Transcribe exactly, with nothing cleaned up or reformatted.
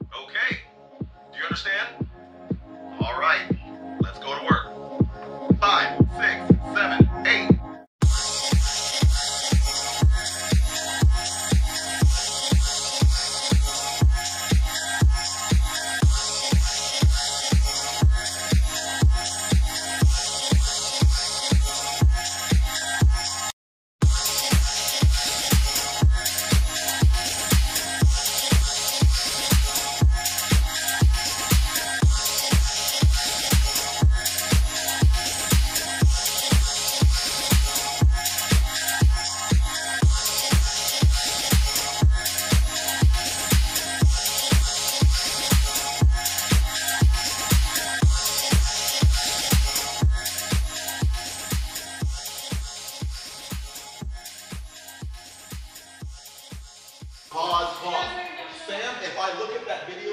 Okay. Do you understand? All right. Let's go to work. Five, six, seven, eight. Pause, pause. Sam, if I look at that video